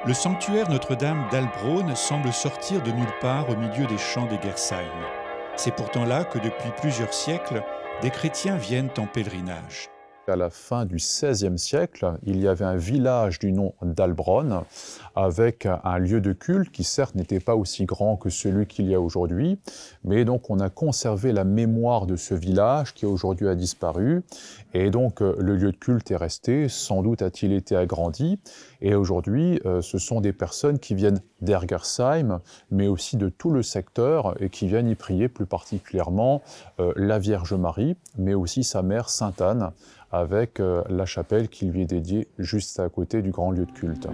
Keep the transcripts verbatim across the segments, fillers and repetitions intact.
Le sanctuaire Notre-Dame d'Albronn semble sortir de nulle part au milieu des champs d'Egersheim. C'est pourtant là que depuis plusieurs siècles, des chrétiens viennent en pèlerinage. À la fin du seizième siècle, il y avait un village du nom d'Albronn avec un lieu de culte qui certes n'était pas aussi grand que celui qu'il y a aujourd'hui, mais donc on a conservé la mémoire de ce village qui aujourd'hui a disparu et donc le lieu de culte est resté, sans doute a-t-il été agrandi et aujourd'hui ce sont des personnes qui viennent d'Egersheim mais aussi de tout le secteur et qui viennent y prier plus particulièrement la Vierge Marie mais aussi sa mère Sainte Anne avec euh, la chapelle qui lui est dédiée juste à côté du grand lieu de culte.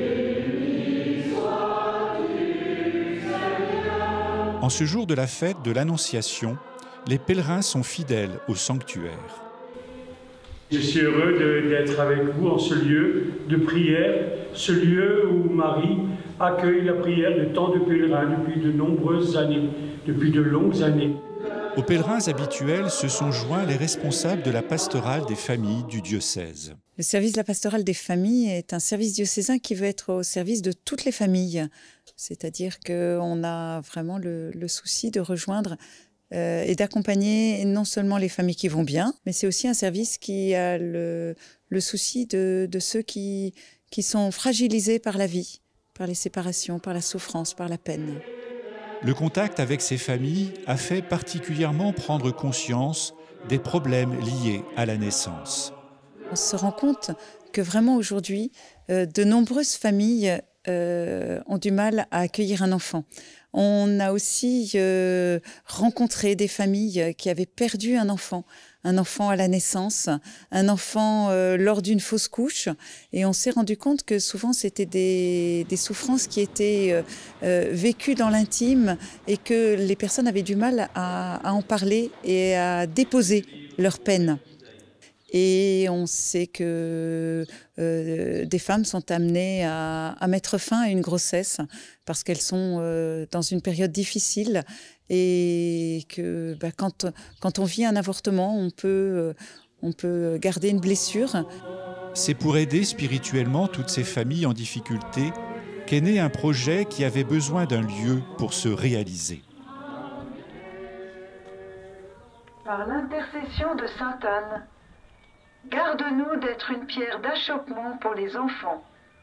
En ce jour de la fête de l'Annonciation, les pèlerins sont fidèles au sanctuaire. Je suis heureux d'être avec vous en ce lieu de prière, ce lieu où Marie accueille la prière de tant de pèlerins depuis de nombreuses années, depuis de longues années. Aux pèlerins habituels se sont joints les responsables de la pastorale des familles du diocèse. Le service de la pastorale des familles est un service diocésain qui veut être au service de toutes les familles. C'est-à-dire qu'on a vraiment le, le souci de rejoindre euh, et d'accompagner non seulement les familles qui vont bien, mais c'est aussi un service qui a le, le souci de, de ceux qui, qui sont fragilisés par la vie, par les séparations, par la souffrance, par la peine. Le contact avec ces familles a fait particulièrement prendre conscience des problèmes liés à la naissance. On se rend compte que vraiment aujourd'hui, euh, de nombreuses familles euh, ont du mal à accueillir un enfant. On a aussi euh, rencontré des familles qui avaient perdu un enfant, un enfant à la naissance, un enfant euh, lors d'une fausse couche. Et on s'est rendu compte que souvent c'était des, des souffrances qui étaient euh, euh, vécues dans l'intime et que les personnes avaient du mal à, à en parler et à déposer leur peine. Et on sait que euh, des femmes sont amenées à, à mettre fin à une grossesse parce qu'elles sont euh, dans une période difficile et que bah, quand, quand on vit un avortement, on peut, euh, on peut garder une blessure. C'est pour aider spirituellement toutes ces familles en difficulté qu'est né un projet qui avait besoin d'un lieu pour se réaliser. Par l'intercession de Sainte Anne, garde-nous d'être une pierre d'achoppement pour les enfants.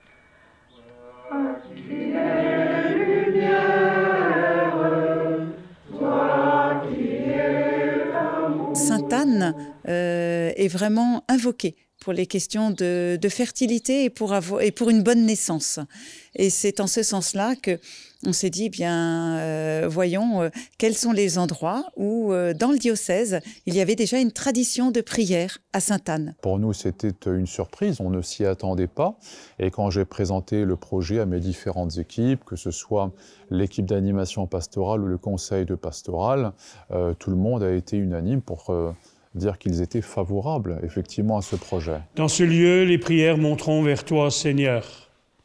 Sainte Anne euh, est vraiment invoquée pour les questions de, de fertilité et pour, avoir, et pour une bonne naissance. Et c'est en ce sens-là que on s'est dit, bien, euh, voyons, euh, quels sont les endroits où, euh, dans le diocèse, il y avait déjà une tradition de prière à Sainte-Anne. Pour nous, c'était une surprise, on ne s'y attendait pas. Et quand j'ai présenté le projet à mes différentes équipes, que ce soit l'équipe d'animation pastorale ou le conseil de pastoral, euh, tout le monde a été unanime pour euh, dire qu'ils étaient favorables, effectivement, à ce projet. Dans ce lieu, les prières monteront vers toi, Seigneur.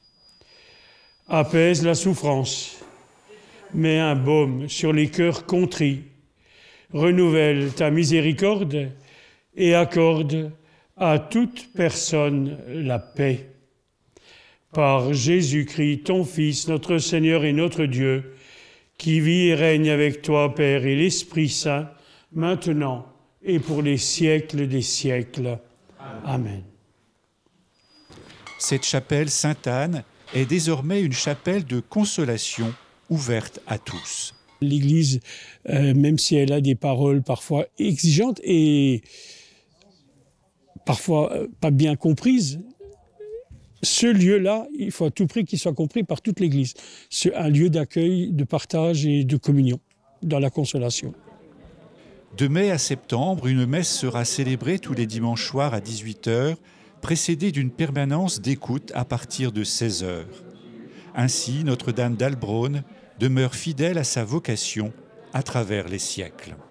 Apaise la souffrance, mets un baume sur les cœurs contrits, renouvelle ta miséricorde et accorde à toute personne la paix. Par Jésus-Christ, ton Fils, notre Seigneur et notre Dieu, qui vit et règne avec toi, Père et l'Esprit Saint, maintenant et pour les siècles des siècles. Amen. Cette chapelle Sainte-Anne est désormais une chapelle de consolation ouverte à tous. L'Église, euh, même si elle a des paroles parfois exigeantes et parfois euh, pas bien comprises, ce lieu-là, il faut à tout prix qu'il soit compris par toute l'Église. C'est un lieu d'accueil, de partage et de communion dans la consolation. De mai à septembre, une messe sera célébrée tous les dimanches soirs à dix-huit heures, précédée d'une permanence d'écoute à partir de seize heures. Ainsi, Notre-Dame d'Albronn demeure fidèle à sa vocation à travers les siècles.